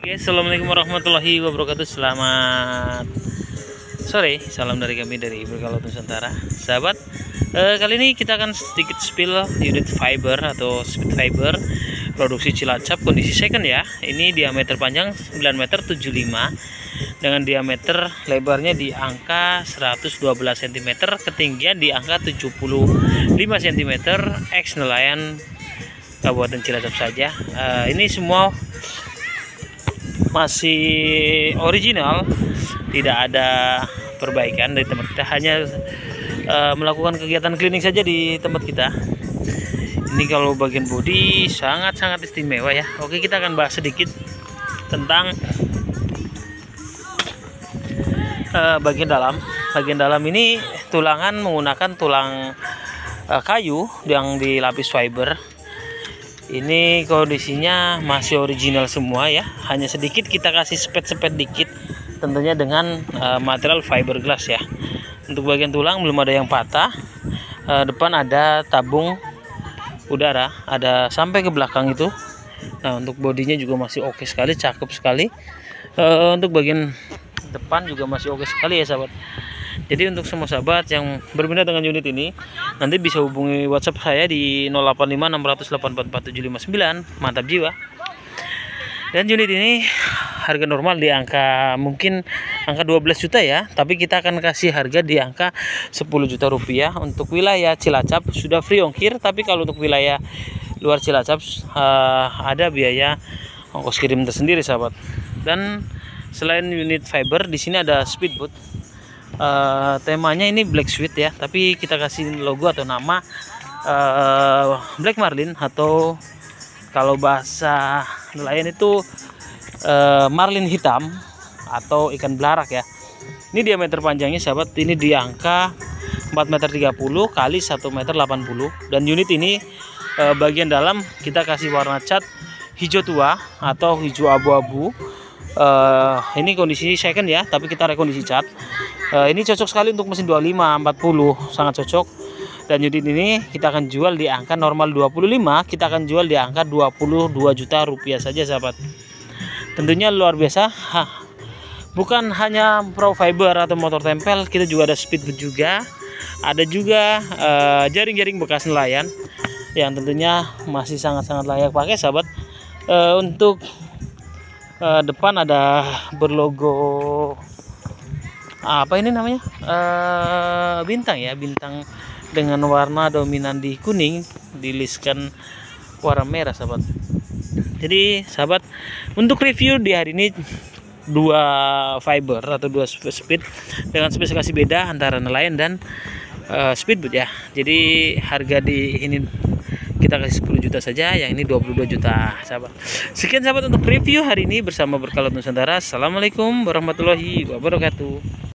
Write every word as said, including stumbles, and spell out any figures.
Oke, assalamualaikum warahmatullahi wabarakatuh. Selamat sore, salam dari kami dari Berkalau Nusantara. Sahabat, eh, kali ini kita akan sedikit spill unit fiber atau speed fiber produksi Cilacap kondisi second ya. Ini diameter panjang sembilan meter tujuh puluh lima dengan diameter lebarnya di angka seratus dua belas sentimeter, ketinggian di angka tujuh puluh lima sentimeter, ex nelayan Kabupaten Cilacap saja. Uh, ini semua masih original, tidak ada perbaikan dari tempat kita, hanya uh, melakukan kegiatan cleaning saja di tempat kita. Ini kalau bagian bodi sangat-sangat istimewa ya. Oke, kita akan bahas sedikit tentang uh, bagian dalam. Bagian dalam ini tulangan menggunakan tulang uh, kayu yang dilapis fiber. Ini kondisinya masih original semua ya, hanya sedikit kita kasih sepet-sepet dikit, tentunya dengan uh, material fiberglass ya. Untuk bagian tulang belum ada yang patah. Uh, depan ada tabung udara, ada sampai ke belakang itu. Nah, untuk bodinya juga masih oke sekali, cakep sekali. Uh, untuk bagian depan juga masih oke sekali ya sahabat. Jadi untuk semua sahabat yang berminat dengan unit ini, nanti bisa hubungi WhatsApp saya di nol delapan lima enam nol nol delapan empat empat tujuh lima sembilan. Mantap jiwa. Dan unit ini harga normal di angka mungkin angka dua belas juta ya, tapi kita akan kasih harga di angka sepuluh juta rupiah. Untuk wilayah Cilacap sudah free ongkir, tapi kalau untuk wilayah luar Cilacap uh, ada biaya ongkos kirim tersendiri sahabat. Dan selain unit fiber, di sini ada speedboat. Uh, temanya ini black sweet ya, tapi kita kasih logo atau nama uh, black marlin, atau kalau bahasa nelayan itu uh, marlin hitam atau ikan belarak ya. Ini diameter panjangnya sahabat, ini di angka empat meter tiga puluh kali satu meter delapan puluh, dan unit ini uh, bagian dalam kita kasih warna cat hijau tua atau hijau abu-abu. Uh, ini kondisi second ya, tapi kita rekondisi cat. Uh, ini cocok sekali untuk mesin dua puluh lima empat puluh, sangat cocok. Dan unit ini kita akan jual di angka normal dua puluh lima, kita akan jual di angka dua puluh dua juta rupiah saja sahabat. Tentunya luar biasa. Hah. Bukan hanya pro fiber atau motor tempel, kita juga ada speedboat juga. Ada juga jaring-jaring uh, bekas nelayan yang tentunya masih sangat-sangat layak pakai sahabat. Uh, untuk Uh, depan ada berlogo apa ini namanya, uh, bintang ya, bintang dengan warna dominan di kuning, diliskan warna merah sahabat. Jadi sahabat, untuk review di hari ini dua fiber atau dua speed dengan spesifikasi beda antara nelayan dan uh, speedboat ya. Jadi harga di ini kita kasih sepuluh juta saja, yang ini dua puluh dua juta sahabat. Sekian sahabat untuk review hari ini bersama Berkalau Nusantara. Assalamualaikum warahmatullahi wabarakatuh.